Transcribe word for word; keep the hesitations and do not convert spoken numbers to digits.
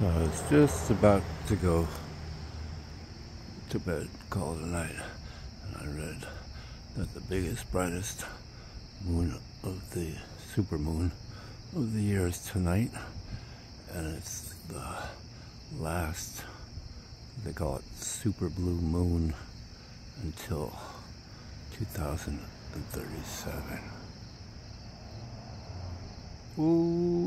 So I was just about to go to bed, call it a night, and I read that the biggest, brightest moon of the supermoon of the year is tonight, and it's the last, they call it super blue moon, until two thousand thirty-seven. Ooh.